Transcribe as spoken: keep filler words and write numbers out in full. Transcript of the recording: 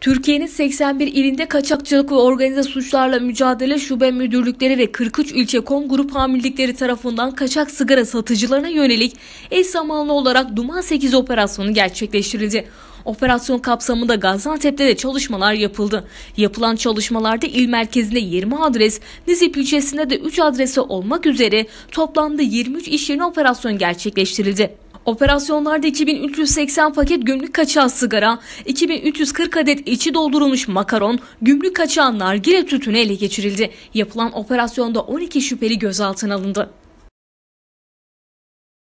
Türkiye'nin seksen bir ilinde kaçakçılık ve organize suçlarla mücadele şube müdürlükleri ve kırk üç ilçe kom grup amirlikleri tarafından kaçak sigara satıcılarına yönelik eş zamanlı olarak Duman sekiz operasyonu gerçekleştirildi. Operasyon kapsamında Gaziantep'te de çalışmalar yapıldı. Yapılan çalışmalarda il merkezinde yirmi adres, Nizip ilçesinde de üç adresi olmak üzere toplamda yirmi üç iş yerine operasyon gerçekleştirildi. Operasyonlarda iki bin üç yüz seksen paket gümrük kaçağı sigara, iki bin üç yüz kırk adet içi doldurulmuş makaron, gümrük kaçağı nargile tütünü ele geçirildi. Yapılan operasyonda on iki şüpheli gözaltına alındı.